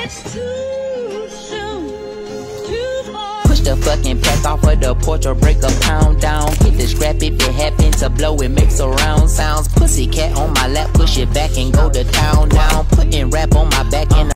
Push the fucking pack off of the porch or break a pound down. Hit the scrap if it happen to blow, it makes surround sounds. Pussy cat on my lap, push it back and go to town now. Putting rap on my back and